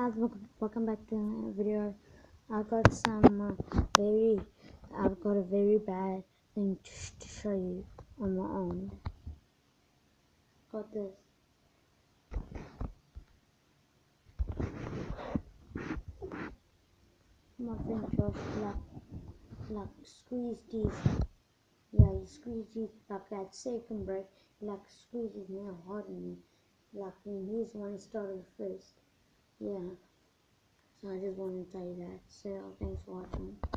guys, welcome back to my video. I've got a very bad thing to show you on my own. Got this. My friend Josh squeeze these. Yeah, you squeeze these like that second break. Squeeze his nail hard in me. When he's the one started first. Yeah. So I just wanted to tell you that. So thanks for watching.